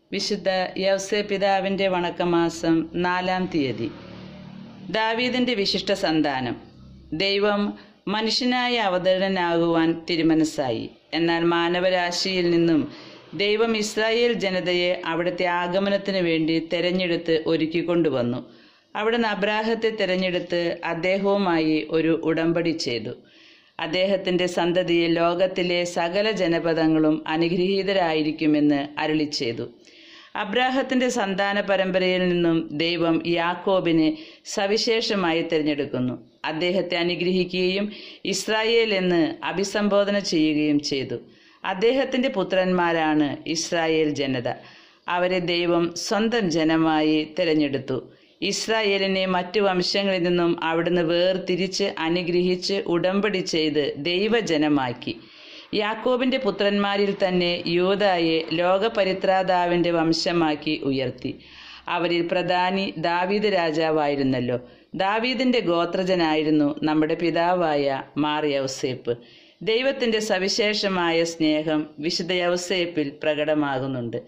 വിശുദ്ധ യൗസേപ്പിതാവിൻ്റെ വണക്കമാസം 4-ാം തീയതി. ദാവീദിൻ്റെ വിശിഷ്ട സന്താനം. ദൈവം മനുഷ്യനായി അവതരണനാകുവാൻ തിരുമനസ്സായി. എന്നാൽ മാനവരാശിയിൽ നിന്നും ദൈവം ഇസ്രായേൽ ജനതയെ അവിടുത്തെ ആഗമനത്തിന് വേണ്ടി തെരഞ്ഞെടുത്ത് ഒരുക്കിക്കൊണ്ടുവന്നു. അവിടുന്ന് അബ്രാഹത്തെ തെരഞ്ഞെടുത്ത് അദ്ദേഹവുമായി ഒരു ഉടമ്പടി ചെയ്തു. അദ്ദേഹത്തിൻ്റെ സന്തതിയിൽ ലോകത്തിലെ സകല ജനപദങ്ങളും അനുഗ്രഹീതരായിരിക്കുമെന്ന് അരുളി ചെയ്തു. അബ്രാഹത്തിൻ്റെ സന്താന പരമ്പരയിൽ നിന്നും ദൈവം യാക്കോബിനെ സവിശേഷമായി തിരഞ്ഞെടുക്കുന്നു. അദ്ദേഹത്തെ അനുഗ്രഹിക്കുകയും ഇസ്രായേൽ എന്ന് അഭിസംബോധന ചെയ്യുകയും ചെയ്തു. അദ്ദേഹത്തിൻ്റെ പുത്രന്മാരാണ് ഇസ്രായേൽ ജനത. അവരെ ദൈവം സ്വന്തം ജനമായി തിരഞ്ഞെടുത്തു. ഇസ്രായേലിനെ മറ്റു വംശങ്ങളിൽ നിന്നും അവിടുന്ന് വേർതിരിച്ച് അനുഗ്രഹിച്ച് ഉടമ്പടി ചെയ്ത് ദൈവജനമാക്കി. യാക്കോബിൻ്റെ പുത്രന്മാരിൽ തന്നെ യൂദായെ ലോകപരിത്രാതാവിൻ്റെ വംശമാക്കി ഉയർത്തി. അവരിൽ പ്രധാനി ദാവീദ് രാജാവായിരുന്നല്ലോ. ദാവീദിൻ്റെ ഗോത്രജനായിരുന്നു നമ്മുടെ പിതാവായ മാർ യൗസേപ്പ്. ദൈവത്തിൻ്റെ സവിശേഷമായ സ്നേഹം വിശുദ്ധ യൗസേപ്പിൽ പ്രകടമാകുന്നുണ്ട്.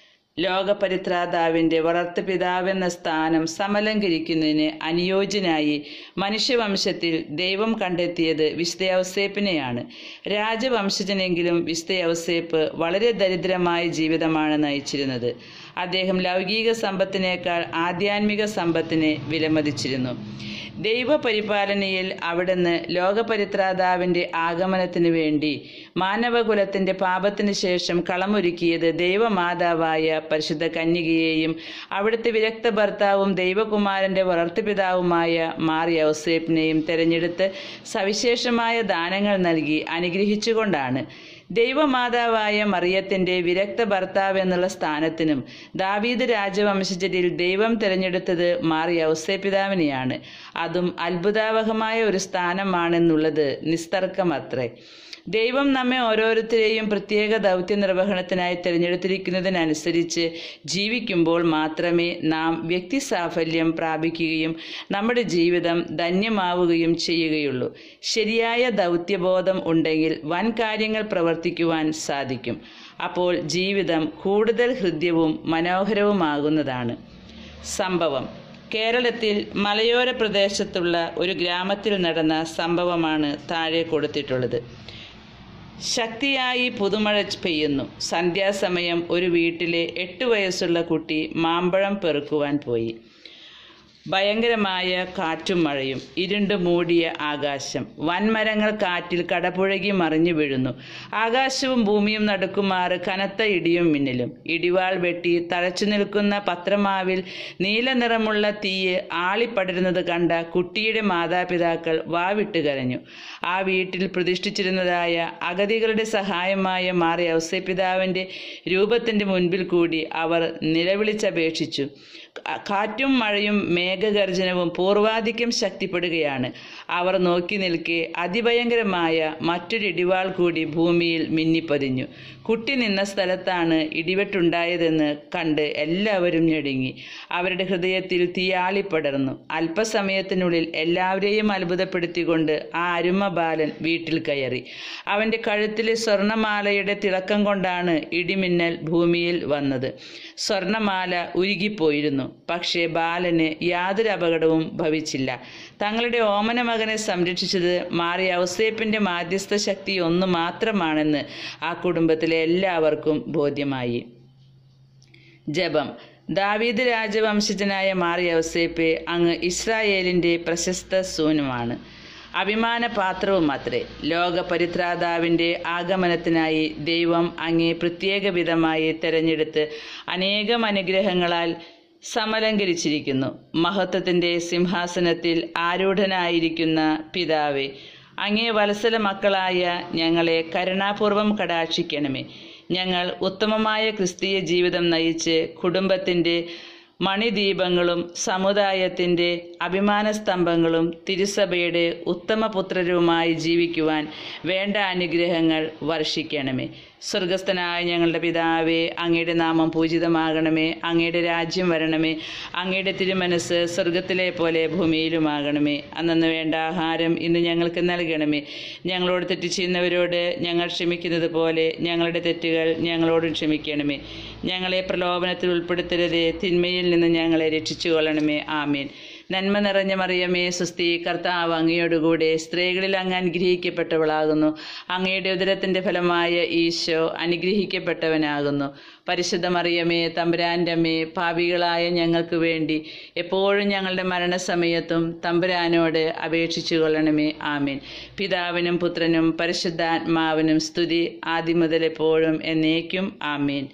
ലോകപരിത്രാതാവിൻ്റെ വളർത്തുപിതാവെന്ന സ്ഥാനം സമലങ്കരിക്കുന്നതിന് അനുയോജ്യനായി മനുഷ്യവംശത്തിൽ ദൈവം കണ്ടെത്തിയത് വിശുദ്ധ യൗസേപ്പിനെയാണ്. രാജവംശജനെങ്കിലും വിശുദ്ധ യൗസേപ്പ് വളരെ ദരിദ്രമായ ജീവിതമാണ് നയിച്ചിരുന്നത്. അദ്ദേഹം ലൗകിക സമ്പത്തിനേക്കാൾ ആധ്യാത്മിക സമ്പത്തിനെ വിലമതിച്ചിരുന്നു. ദൈവപരിപാലനയിൽ അവിടുന്ന് ലോകപരിത്രാതാവിൻ്റെ ആഗമനത്തിനു വേണ്ടി മാനവകുലത്തിൻ്റെ പാപത്തിന് ശേഷം കളമൊരുക്കിയത് ദൈവമാതാവായ പരിശുദ്ധ കന്യകയെയും അവിടുത്തെ വിരക്ത ഭർത്താവും ദൈവകുമാരൻ്റെ വളർത്തുപിതാവുമായ മാർ യൗസേപ്പിനെയും തിരഞ്ഞെടുത്ത് സവിശേഷമായ ദാനങ്ങൾ നൽകി അനുഗ്രഹിച്ചുകൊണ്ടാണ്. ദൈവമാതാവായ മറിയത്തിൻ്റെ വിരക്ത ഭർത്താവ് എന്നുള്ള സ്ഥാനത്തിനും ദാവീദ് രാജവംശജരിൽ ദൈവം തിരഞ്ഞെടുത്തത് മാർ യൗസേപ്പിതാവിനെയാണ്. അതും അത്ഭുതാവഹമായ ഒരു സ്ഥാനമാണെന്നുള്ളത് നിസ്തർക്കമത്രേ. ദൈവം നമ്മെ ഓരോരുത്തരെയും പ്രത്യേക ദൗത്യ നിർവഹണത്തിനായി തിരഞ്ഞെടുത്തിരിക്കുന്നതിനനുസരിച്ച് ജീവിക്കുമ്പോൾ മാത്രമേ നാം വ്യക്തി സാഫല്യം പ്രാപിക്കുകയും നമ്മുടെ ജീവിതം ധന്യമാവുകയും ചെയ്യുകയുള്ളൂ. ശരിയായ ദൗത്യബോധം ഉണ്ടെങ്കിൽ വൻ കാര്യങ്ങൾ പ്രവർത്തിക്കുവാൻ സാധിക്കും. അപ്പോൾ ജീവിതം കൂടുതൽ ഹൃദ്യവും മനോഹരവുമാകുന്നതാണ്. സംഭവം: കേരളത്തിൽ മലയോര പ്രദേശത്തുള്ള ഒരു ഗ്രാമത്തിൽ നടന്ന സംഭവമാണ് താഴെ കൊടുത്തിട്ടുള്ളത്. ശക്തിയായി പുതുമഴ പെയ്യുന്നു. സന്ധ്യാസമയം ഒരു വീട്ടിലെ 8 വയസ്സുള്ള കുട്ടി മാമ്പഴം പെറുക്കുവാൻ പോയി. ഭയങ്കരമായ കാറ്റും മഴയും, ഇരുണ്ടു മൂടിയ ആകാശം, വൻമരങ്ങൾ കാറ്റിൽ കടപുഴകി മറിഞ്ഞു വീഴുന്നു. ആകാശവും ഭൂമിയും നടുക്കുമാറ് കനത്ത ഇടിയും മിന്നലും. ഇടിവാൾ വെട്ടി തഴച്ചു നിൽക്കുന്ന പത്രമാവിൽ നീല നിറമുള്ള തീയ് ആളിപ്പടരുന്നത് കണ്ട കുട്ടിയുടെ മാതാപിതാക്കൾ വാവിട്ട് കരഞ്ഞു. ആ വീട്ടിൽ പ്രതിഷ്ഠിച്ചിരുന്നതായ അഗതികളുടെ സഹായമായ മാർ യൗസേപ്പിതാവിൻ്റെ രൂപത്തിൻ്റെ മുൻപിൽ കൂടി അവർ നിലവിളിച്ചപേക്ഷിച്ചു. കാറ്റും മഴയും മേഘഗർജനവും പൂർവാധിക്യം ശക്തിപ്പെടുകയാണ്. അവർ നോക്കി നിൽക്കെ അതിഭയങ്കരമായ മറ്റൊരു ഇടിവാൾ കൂടി ഭൂമിയിൽ മിന്നിപ്പതിഞ്ഞു. കുട്ടി നിന്ന സ്ഥലത്താണ് ഇടിവെട്ടുണ്ടായതെന്ന് കണ്ട് എല്ലാവരും ഞെടുങ്ങി. അവരുടെ ഹൃദയത്തിൽ തീയാളിപ്പടർന്നു. അല്പസമയത്തിനുള്ളിൽ എല്ലാവരെയും അത്ഭുതപ്പെടുത്തിക്കൊണ്ട് ആ അരുമ ബാലൻ വീട്ടിൽ കയറി. അവൻ്റെ കഴുത്തിലെ സ്വർണമാലയുടെ തിളക്കം കൊണ്ടാണ് ഇടിമിന്നൽ ഭൂമിയിൽ വന്നത്. സ്വർണമാല ഉരുകിപ്പോയിരുന്നു. പക്ഷേ ബാലന് യാതൊരു അപകടവും ഭവിച്ചില്ല. തങ്ങളുടെ ഓമന മകനെ സംരക്ഷിച്ചത് മാർ യൗസേപ്പിൻ്റെ മാധ്യസ്ഥ ശക്തി ഒന്നു മാത്രമാണെന്ന് ആ കുടുംബത്തിലെ എല്ലാവർക്കും ബോധ്യമായി. ജപം. ദാവീദ് രാജവംശജനായ മാർ യൗസേപ്പ് അങ്ങ് ഇസ്രായേലിൻ്റെ പ്രശസ്ത സൂനുമാണ്, അഭിമാനപാത്രവും അത്രേ. ലോകപരിത്രാതാവിൻ്റെ ആഗമനത്തിനായി ദൈവം അങ്ങേ പ്രത്യേക വിധമായി തെരഞ്ഞെടുത്ത് അനേകം അനുഗ്രഹങ്ങളാൽ സമലങ്കരിച്ചിരിക്കുന്നു. മഹത്വത്തിൻ്റെ സിംഹാസനത്തിൽ ആരൂഢനായിരിക്കുന്ന പിതാവേ, അങ്ങേ വത്സല മക്കളായ ഞങ്ങളെ കരുണാപൂർവം കടാക്ഷിക്കണമേ. ഞങ്ങൾ ഉത്തമമായ ക്രിസ്തീയ ജീവിതം നയിച്ച് കുടുംബത്തിൻ്റെ മണിദീപങ്ങളും സമുദായത്തിൻ്റെ അഭിമാനസ്തംഭങ്ങളും തിരുസഭയുടെ ഉത്തമപുത്രരുമായി ജീവിക്കുവാൻ വേണ്ട അനുഗ്രഹങ്ങൾ വർഷിക്കണമേ. സ്വർഗസ്ഥനായ ഞങ്ങളുടെ പിതാവേ, അങ്ങയുടെ നാമം പൂജിതമാകണമേ. അങ്ങയുടെ രാജ്യം വരണമേ. അങ്ങയുടെ തിരുമനസ് സ്വർഗത്തിലെ പോലെ ഭൂമിയിലുമാകണമേ. അന്നന്ന് വേണ്ട ആഹാരം ഇന്ന് ഞങ്ങൾക്ക് നൽകണമേ. ഞങ്ങളോട് തെറ്റ് ചെയ്യുന്നവരോട് ഞങ്ങൾ ക്ഷമിക്കുന്നത് പോലെ ഞങ്ങളുടെ തെറ്റുകൾ ഞങ്ങളോടും ക്ഷമിക്കണമേ. ഞങ്ങളെ പ്രലോഭനത്തിൽ ഉൾപ്പെടുത്തരുതേ, തിന്മയിൽ നിന്ന് ഞങ്ങളെ രക്ഷിച്ചു കൊള്ളണമേ. ആമേൻ. നന്മ നിറഞ്ഞ മറിയമേ, സ്വസ്തി, കർത്താവ് അങ്ങയോടുകൂടെ സ്ത്രീകളിൽ അങ്ങ് അനുഗ്രഹിക്കപ്പെട്ടവളാകുന്നു. അങ്ങയുടെ ഉദരത്തിൻ്റെ ഫലമായ ഈശോ അനുഗ്രഹിക്കപ്പെട്ടവനാകുന്നു. പരിശുദ്ധ മറിയമേ, തമ്പുരാൻ്റെ അമ്മേ, പാപികളായ ഞങ്ങൾക്ക് വേണ്ടി എപ്പോഴും ഞങ്ങളുടെ മരണസമയത്തും തമ്പുരാനോട് അപേക്ഷിച്ചു കൊള്ളണമേ. ആമേൻ. പിതാവിനും പുത്രനും പരിശുദ്ധാത്മാവിനും സ്തുതി, ആദ്യം മുതൽ എപ്പോഴും എന്നേക്കും. ആമേൻ.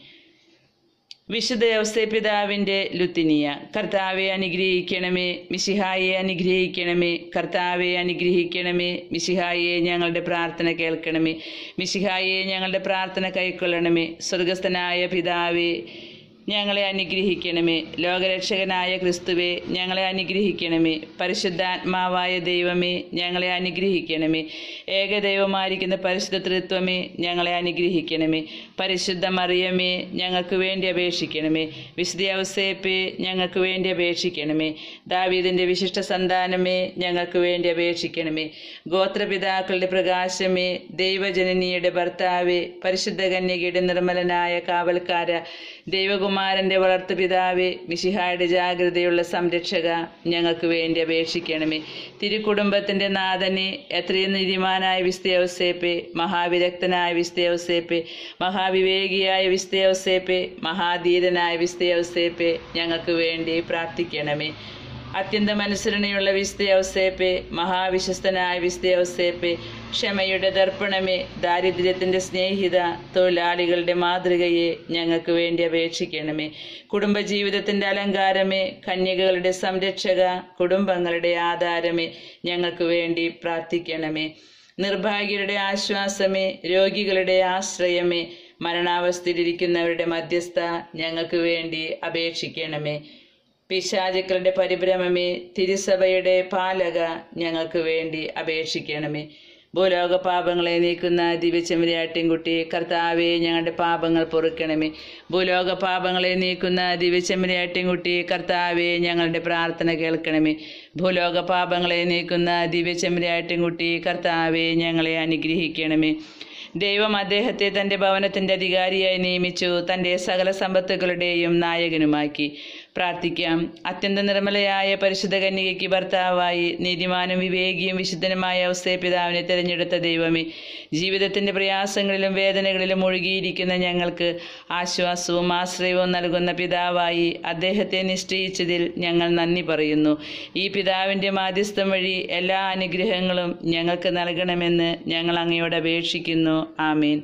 വിശുദ്ധ യൗസേപ്പിതാവിൻ്റെ ലുത്തിനിയ. കർത്താവെ അനുഗ്രഹിക്കണമേ, മിശിഹായെ അനുഗ്രഹിക്കണമേ. കർത്താവെ അനുഗ്രഹിക്കണമേ, മിശിഹായെ ഞങ്ങളുടെ പ്രാർത്ഥന കേൾക്കണമേ. മിശിഹായെ ഞങ്ങളുടെ പ്രാർത്ഥന കൈക്കൊള്ളണമേ. സ്വർഗസ്ഥനായ പിതാവേ, ഞങ്ങളെ അനുഗ്രഹിക്കണമേ. ലോകരക്ഷകനായ ക്രിസ്തുവേ, ഞങ്ങളെ അനുഗ്രഹിക്കണമേ. പരിശുദ്ധാത്മാവായ ദൈവമേ, ഞങ്ങളെ അനുഗ്രഹിക്കണമേ. ഏകദൈവമായിരിക്കുന്ന പരിശുദ്ധ ത്രിത്വമേ, ഞങ്ങളെ അനുഗ്രഹിക്കണമേ. പരിശുദ്ധ മറിയമേ, ഞങ്ങൾക്ക് വേണ്ടി അപേക്ഷിക്കണമേ. വിശുദ്ധ യൗസേപ്പേ, ഞങ്ങൾക്ക് വേണ്ടി അപേക്ഷിക്കണമേ. ദാവീദിൻ്റെ വിശിഷ്ട സന്താനമേ, ഞങ്ങൾക്ക് വേണ്ടി അപേക്ഷിക്കണമേ. ഗോത്രപിതാക്കളുടെ പ്രകാശമേ, ദൈവജനനിയുടെ ഭർത്താവേ, പരിശുദ്ധ കന്യകയുടെ നിർമ്മലനായ കാവൽക്കാര, ദൈവകുമാരൻ്റെ വളർത്തുപിതാവേ, മിശിഹായുടെ ജാഗ്രതയുള്ള സംരക്ഷക, ഞങ്ങൾക്ക് വേണ്ടി അപേക്ഷിക്കണമേ. തിരുക്കുടുംബത്തിൻ്റെ നാഥനെ, എത്രയും നീതിമാനായ വിശുദ്ധ യൗസേപ്പേ, മഹാവിരക്തനായ വിശുദ്ധ യൗസേപ്പേ, മഹാവിവേകിയായ വിശുദ്ധ യൗസേപ്പേ, മഹാധീരനായ വിശുദ്ധ യൗസേപ്പേ, ഞങ്ങൾക്ക് വേണ്ടി പ്രാർത്ഥിക്കണമേ. അത്യന്തം അനുസരണയുള്ള വിശുദ്ധ യൗസേപ്പേ, മഹാവിശ്വസ്തനായ വിശുദ്ധ യൗസേപ്പേ, ക്ഷമയുടെ ദർപ്പണമേ, ദാരിദ്ര്യത്തിൻ്റെ സ്നേഹിത, തൊഴിലാളികളുടെ മാതൃകയെ, ഞങ്ങൾക്ക് വേണ്ടി അപേക്ഷിക്കണമേ. കുടുംബജീവിതത്തിൻ്റെ അലങ്കാരമേ, കന്യകകളുടെ സംരക്ഷക, കുടുംബങ്ങളുടെ ആധാരമേ, ഞങ്ങൾക്ക് വേണ്ടി പ്രാർത്ഥിക്കണമേ. നിർഭാഗ്യരുടെ ആശ്വാസമേ, രോഗികളുടെ ആശ്രയമേ, മരണാവസ്ഥയിലിരിക്കുന്നവരുടെ മധ്യസ്ഥ, ഞങ്ങൾക്ക് വേണ്ടി അപേക്ഷിക്കണമേ. പിശാചുക്കളുടെ പരിഭ്രമമേ, തിരുസഭയുടെ പാലക, ഞങ്ങൾക്ക് വേണ്ടി അപേക്ഷിക്കണമേ. ഭൂലോക പാപങ്ങളെ നീക്കുന്ന ദിവ്യചെമ്മരിയാട്ടിൻകുട്ടി, കർത്താവെ ഞങ്ങളുടെ പാപങ്ങൾ പൊറുക്കണമേ. ഭൂലോക പാപങ്ങളെ നീക്കുന്ന ദിവ്യചെമ്മരിയാട്ടിൻകുട്ടി, കർത്താവെ ഞങ്ങളുടെ പ്രാർത്ഥന കേൾക്കണമേ. ഭൂലോക പാപങ്ങളെ നീക്കുന്ന ദിവ്യചെമ്മരിയാട്ടിൻകുട്ടി, കർത്താവെ ഞങ്ങളെ അനുഗ്രഹിക്കണമേ. ദൈവം അദ്ദേഹത്തെ തൻ്റെ ഭവനത്തിൻ്റെ അധികാരിയായി നിയമിച്ചു, തൻ്റെ സകല സമ്പത്തുകളുടെയും നായകനുമാക്കി. പ്രാർത്ഥിക്കാം. അത്യന്തം നിർമ്മലയായ പരിശുദ്ധ കന്യകയ്ക്ക് ഭർത്താവായി നീതിമാനും വിവേകിയും വിശുദ്ധനുമായ യൗസേപ്പിതാവിനെ തിരഞ്ഞെടുത്ത ദൈവമേ, ജീവിതത്തിൻ്റെ പ്രയാസങ്ങളിലും വേദനകളിലും ഒഴുകിയിരിക്കുന്ന ഞങ്ങൾക്ക് ആശ്വാസവും ആശ്രയവും നൽകുന്ന പിതാവായി അദ്ദേഹത്തെ നിശ്ചയിച്ചതിൽ ഞങ്ങൾ നന്ദി പറയുന്നു. ഈ പിതാവിൻ്റെ മാധ്യസ്ഥം വഴി എല്ലാ അനുഗ്രഹങ്ങളും ഞങ്ങൾക്ക് നൽകണമെന്ന് ഞങ്ങൾ അങ്ങയോട് അപേക്ഷിക്കുന്നു. ആമീൻ.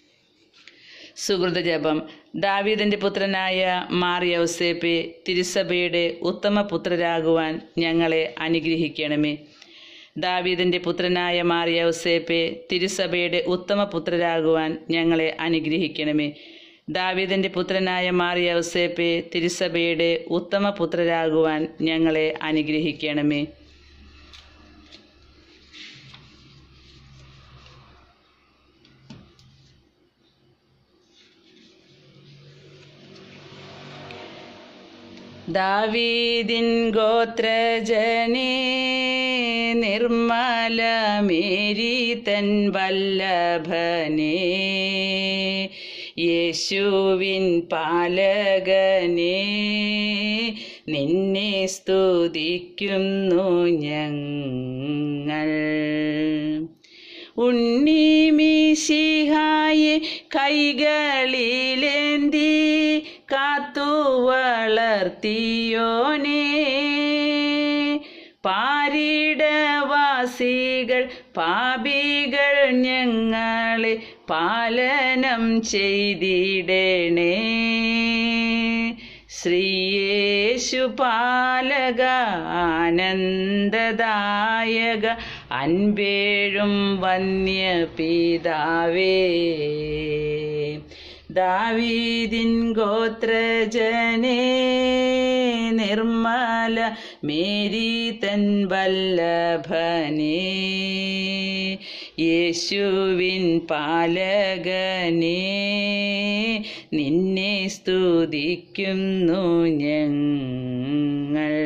സുഹൃത ജപം. ദാവീദിൻ്റെ പുത്രനായ മാർ യൗസേപ്പേ, തിരുസഭയുടെ ഉത്തമ പുത്രരാകുവാൻ ഞങ്ങളെ അനുഗ്രഹിക്കണമേ. ദാവീദിൻ്റെ പുത്രനായ മാർ യൗസേപ്പേ, തിരുസഭയുടെ ഉത്തമ പുത്രരാകുവാൻ ഞങ്ങളെ അനുഗ്രഹിക്കണമേ. ദാവീദിൻ്റെ പുത്രനായ മാർ യൗസേപ്പേ, തിരുസഭയുടെ ഉത്തമ പുത്രരാകുവാൻ ഞങ്ങളെ അനുഗ്രഹിക്കണമേ. ദാവീദിൻ ഗോത്രജനേ, നിർമ്മല മേരി തൻ വല്ലഭനേ, യേശുവിൻ പാലകനേ, നിന്നെ സ്തുതിക്കുന്നു ഞങ്ങൾ. ഉണ്ണി മിശിഹായെ കൈകളിലേന്തി കാത്തു വളർത്തിയോനേ, പാരിടവാസികൾ പാപികൾ ഞങ്ങളെ പാലനം ചെയ്തിടണേ. ശ്രീയേശു പാലക, ആനന്ദദായക, അൻപേഴും വന്യ പിതാവേ, ദാവീദിൻ ഗോത്രജനേ നിർമ്മല മേരി തൻ വല്ലഭനേ യേശുവിൻ പാലകനേ നിന്നെ സ്തുതിക്കുന്നു ഞങ്ങൾ.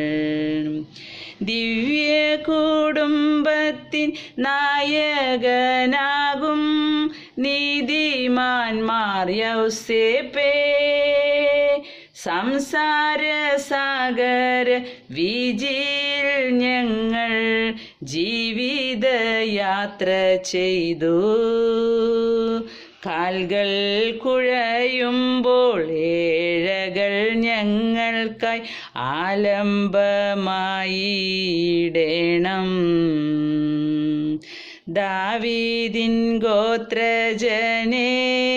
ദിവ്യ കുടുംബത്തിൻ നായകനാകും നീതിമാന്മാർ യൗസേപ്പേ സംസാര സാഗര വീജിയിൽ ഞങ്ങൾ ജീവിതയാത്ര ചെയ്തു. കാൽകൾ കുഴയുമ്പോൾ ഏഴകൾ ഞങ്ങൾക്കായി ആലംബമായിടണം. ദാവീദിൻ ഗോത്രജനേ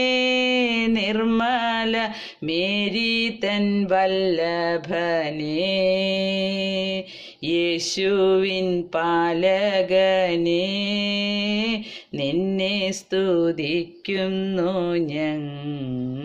നിർമ്മല മേരി തൻ വല്ലഭനേ യേശുവിൻ പാലകനേ നിന്നെ സ്തുതിക്കുന്നു ഞങ്ങൾ.